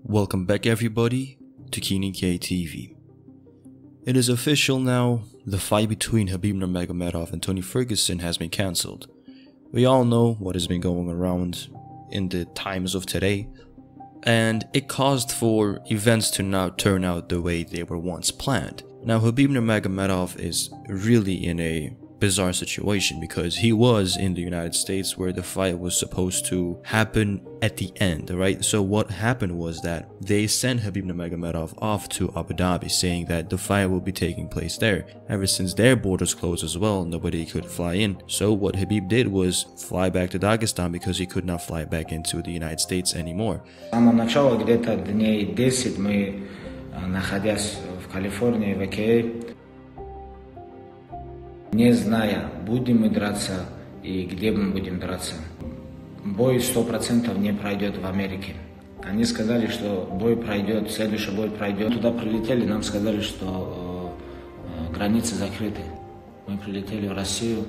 Welcome back everybody to Keenan K TV. It is official now, the fight between Khabib Nurmagomedov and Tony Ferguson has been cancelled. We all know what has been going around in the times of today, and it caused for events to now turn out the way they were once planned. Now Khabib Nurmagomedov is really in a bizarre situation because he was in the United States where the fight was supposed to happen at the end, right? So what happened was that they sent Khabib Nurmagomedov off to Abu Dhabi saying that the fight will be taking place there. Ever since their borders closed as well, nobody could fly in. So what Khabib did was fly back to Dagestan because he could not fly back into the United States anymore. С самого начала, где-то дней 10 мы, находясь в Калифорнии, в АКА, не зная, будем мы драться и где мы будем драться. Бой 100% не пройдет в Америке. Они сказали, что бой пройдет, следующий бой пройдет. Туда прилетели, нам сказали, что границы закрыты. Мы прилетели в Россию.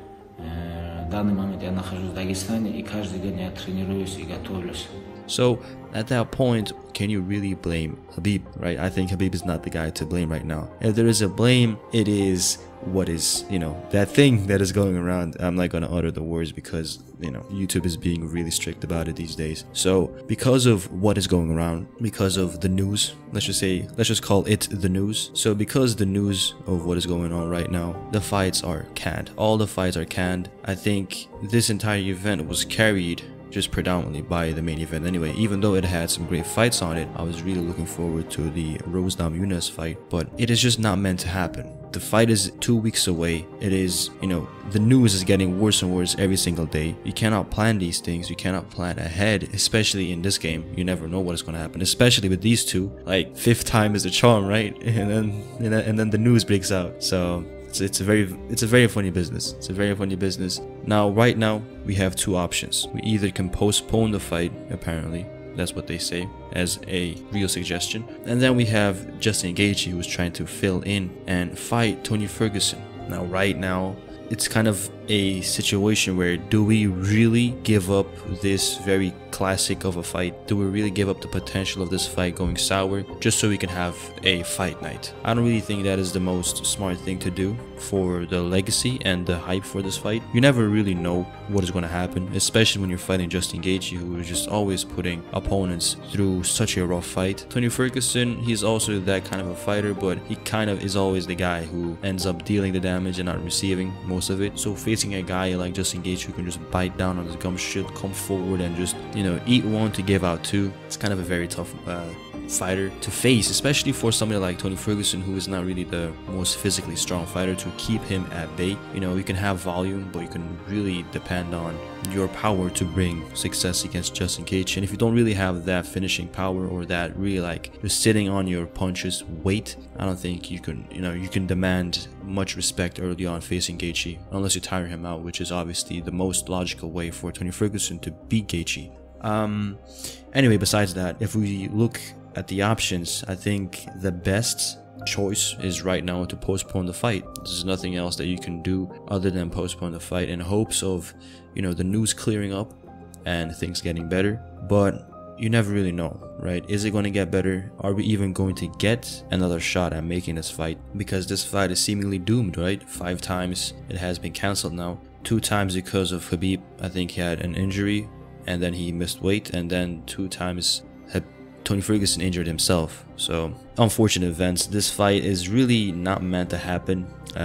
В данный момент я нахожусь в Дагестане, и каждый день я тренируюсь и готовлюсь. So at that point, can you really blame Khabib, right? I think Khabib is not the guy to blame right now. If there is a blame, it is what is, that thing that is going around. I'm not going to utter the words because, YouTube is being really strict about it these days. So because of what is going around, because of the news, let's just call it the news. So because the news of what is going on right now, the fights are canned. All the fights are canned. I think this entire event was carried just predominantly by the main event anyway. Even though it had some great fights on it, I was really looking forward to the Rose Namajunas fight, but it is just not meant to happen. The fight is 2 weeks away. It is, the news is getting worse and worse every single day. You cannot plan these things. You cannot plan ahead, especially in this game. You never know what is going to happen, especially with these two. Like, fifth time is the charm, right? And then the news breaks out. So it's a very funny business. It's a very funny business. Now, right now, we have two options. We either can postpone the fight, apparently. That's what they say as a real suggestion. And then we have Justin Gaethje, who's trying to fill in and fight Tony Ferguson. Now, right now, it's kind of a situation where do we really give up this very classic of a fight? Do we really give up the potential of this fight going sour just so we can have a fight night? I don't really think that is the most smart thing to do for the legacy and the hype for this fight. You never really know what is going to happen, especially when you're fighting Justin Gaethje, who is just always putting opponents through such a rough fight. Tony Ferguson, he's also that kind of a fighter, but he kind of is always the guy who ends up dealing the damage and not receiving most of it. So facing a guy like Justin Gaethje who can just bite down on his gum shit, come forward and just, eat one to give out two, it's kind of a very tough fighter to face, especially for somebody like Tony Ferguson, who is not really the most physically strong fighter, to keep him at bay. You can have volume, but you can really depend on your power to bring success against Justin Gaethje. And if you don't really have that finishing power, or that really like just sitting on your punches weight, I don't think you can, you can demand much respect early on facing Gaethje, unless you tire him out, which is obviously the most logical way for Tony Ferguson to beat Gaethje. Anyway, besides that, if we look at the options, I think the best choice is right now to postpone the fight. There's nothing else that you can do other than postpone the fight in hopes of, the news clearing up and things getting better. But you never really know, right? Is it going to get better? Are we even going to get another shot at making this fight? Because this fight is seemingly doomed, right? 5 times it has been cancelled now. 2 times because of Khabib. I think he had an injury and then he missed weight, and then 2 times Tony Ferguson injured himself. So unfortunate events. This fight is really not meant to happen,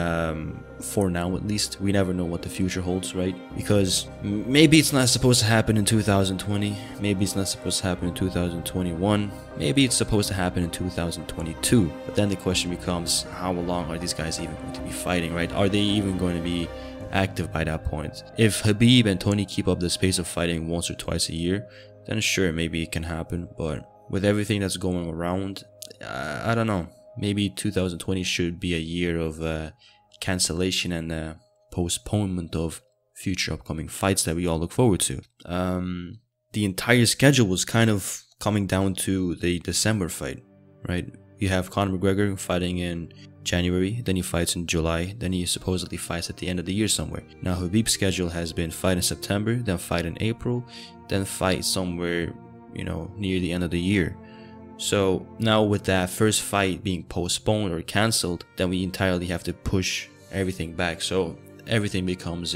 for now at least. We never know what the future holds, right? Because maybe it's not supposed to happen in 2020, maybe it's not supposed to happen in 2021, maybe it's supposed to happen in 2022. But then the question becomes, how long are these guys even going to be fighting, right? Are they even going to be active by that point? If Khabib and Tony keep up this pace of fighting once or twice a year, then sure, maybe it can happen. But with everything that's going around, I don't know. Maybe 2020 should be a year of cancellation and postponement of future upcoming fights that we all look forward to. The entire schedule was kind of coming down to the December fight, right? You have Conor McGregor fighting in January, then he fights in July, then he supposedly fights at the end of the year somewhere. Now Khabib's schedule has been fight in September, then fight in April, then fight somewhere, near the end of the year. So now with that first fight being postponed or cancelled, then we entirely have to push everything back. So everything becomes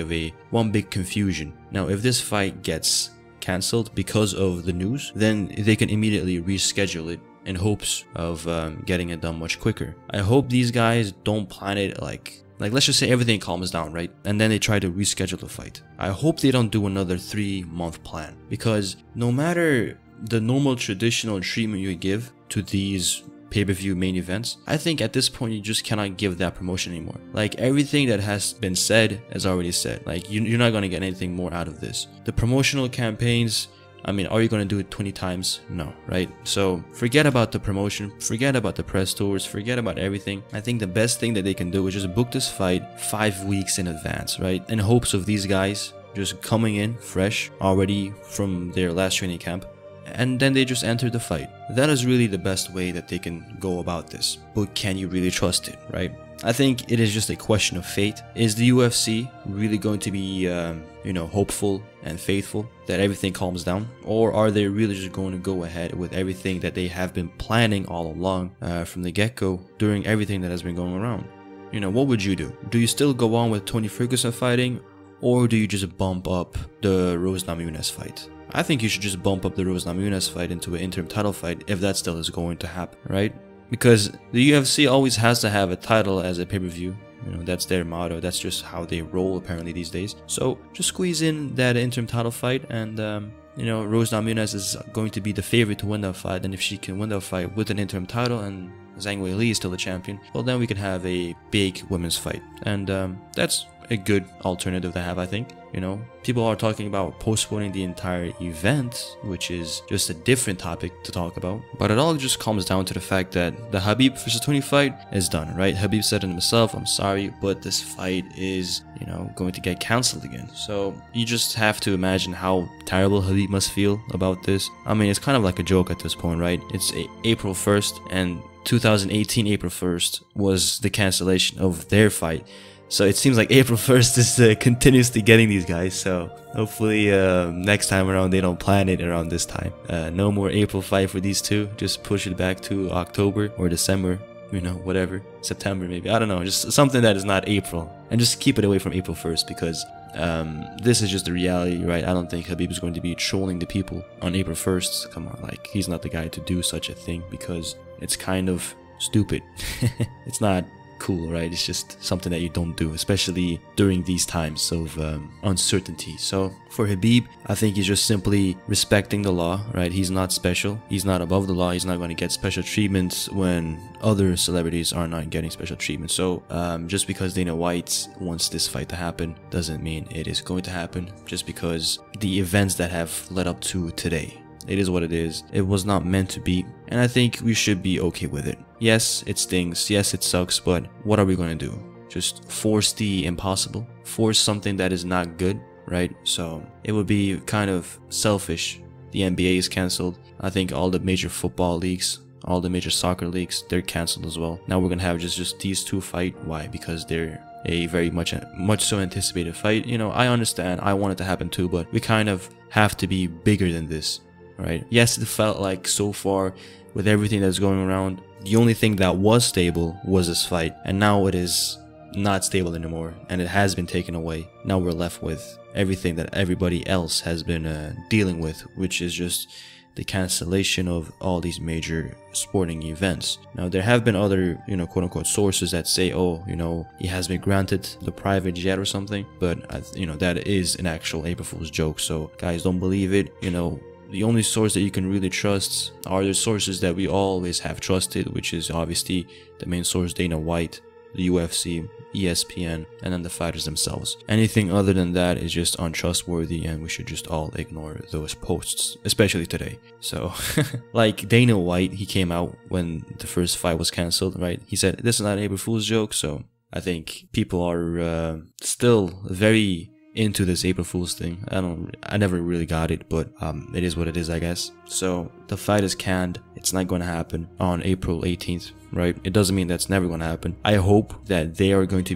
one big confusion. Now if this fight gets cancelled because of the news, then they can immediately reschedule it in hopes of getting it done much quicker. I hope these guys don't plan it like let's just say everything calms down, right? And then they try to reschedule the fight. I hope they don't do another 3-month plan, because no matter the normal traditional treatment you give to these pay-per-view main events, I think at this point you just cannot give that promotion anymore. Like everything that has been said is already said. Like you're not going to get anything more out of this. The promotional campaigns, I mean, are you going to do it 20 times? No, right? So forget about the promotion, forget about the press tours, forget about everything. I think the best thing that they can do is just book this fight 5 weeks in advance, right? In hopes of these guys just coming in fresh, already from their last training camp, and then they just enter the fight. That is really the best way that they can go about this. But can you really trust it, right? I think it is just a question of fate. Is the UFC really going to be, hopeful and faithful that everything calms down? Or are they really just going to go ahead with everything that they have been planning all along from the get-go during everything that has been going around? What would you do? Do you still go on with Tony Ferguson fighting? Or do you just bump up the Rose Namajunas fight? I think you should just bump up the Rose Namajunas fight into an interim title fight if that still is going to happen, right? Because the UFC always has to have a title as a pay-per-view. That's their motto. That's just how they roll apparently these days. So just squeeze in that interim title fight, and Rose Namajunas is going to be the favorite to win that fight. And if she can win that fight with an interim title and Zhang Weili is still the champion, well, then we can have a big women's fight. And that's a good alternative to have, I think. People are talking about postponing the entire event, which is just a different topic to talk about. But it all just comes down to the fact that the Khabib versus Tony fight is done, right? Khabib said it himself, I'm sorry, but this fight is, going to get cancelled again. So you just have to imagine how terrible Khabib must feel about this. I mean, it's kind of like a joke at this point, right? It's April 1st, and 2018 April 1st was the cancellation of their fight. So it seems like April 1st is continuously getting these guys. So hopefully next time around they don't plan it around this time. No more April fight for these two. Just push it back to October or December, whatever. September maybe. I don't know. Just something that is not April. And just keep it away from April 1st, because this is just the reality, right? I don't think Khabib is going to be trolling the people on April 1st. Come on, like, he's not the guy to do such a thing, because it's kind of stupid. It's not cool, right? It's just something that you don't do, especially during these times of uncertainty. So for Khabib, I think he's just simply respecting the law, right? He's not special. He's not above the law. He's not going to get special treatments when other celebrities are not getting special treatment. So just because Dana White wants this fight to happen doesn't mean it is going to happen, just because the events that have led up to today. It is what it is. It was not meant to be, and I think we should be okay with it. Yes, it stings. Yes, it sucks, but what are we going to do? Just force the impossible? Force something that is not good, right? So it would be kind of selfish. The NBA is cancelled. I think all the major football leagues, all the major soccer leagues, they're cancelled as well. Now we're going to have just these two fight. Why? Because they're a very much so anticipated fight. I understand. I want it to happen too, but we kind of have to be bigger than this. Right? Yes, it felt like so far with everything that's going around, the only thing that was stable was this fight, and now it is not stable anymore, and it has been taken away. Now we're left with everything that everybody else has been dealing with, which is just the cancellation of all these major sporting events. Now there have been other, quote-unquote sources that say, oh, he has been granted the private jet or something, but that is an actual April Fool's joke. So guys, don't believe it. The only source that you can really trust are the sources that we always have trusted, which is obviously the main source, Dana White, the UFC, ESPN, and then the fighters themselves. Anything other than that is just untrustworthy, and we should just all ignore those posts, especially today. So, like Dana White, he came out when the first fight was cancelled, right? He said, this is not an April Fool's joke, so I think people are still very into this April Fool's thing. I never really got it, but it is what it is, I guess. So the fight is canned. It's not going to happen on April 18th, right? It doesn't mean that's never going to happen. I hope that they are going to be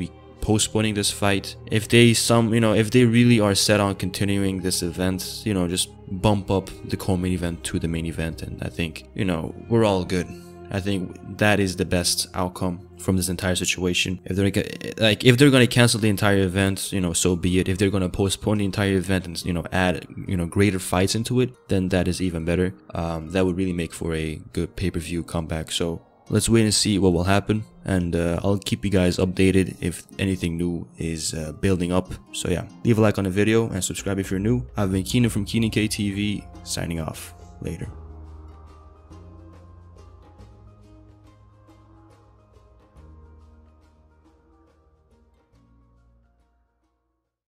postponing this fight. If they if they really are set on continuing this event, just bump up the co-main event to the main event, and I think, we're all good. I think that is the best outcome from this entire situation. If they're gonna cancel the entire event, so be it. If they're gonna postpone the entire event and add greater fights into it, then that is even better. That would really make for a good pay-per-view comeback. So let's wait and see what will happen, and I'll keep you guys updated if anything new is building up. So yeah, leave a like on the video and subscribe if you're new. I've been Keenan from KeenanKTV, signing off. Later.